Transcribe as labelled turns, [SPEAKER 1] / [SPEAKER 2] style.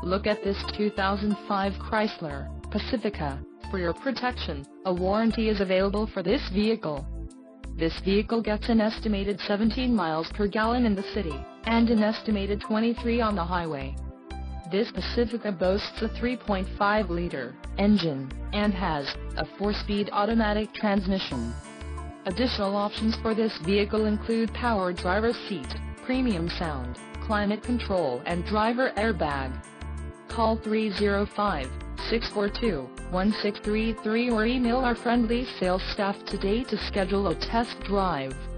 [SPEAKER 1] Look at this 2005 Chrysler Pacifica. For your protection, a warranty is available for this vehicle. This vehicle gets an estimated 17 miles per gallon in the city, and an estimated 23 on the highway. This Pacifica boasts a 3.5-liter engine, and has a 4-speed automatic transmission. Additional options for this vehicle include power driver's seat, premium sound, climate control and driver airbag. Call 305-642-1633 or email our friendly sales staff today to schedule a test drive.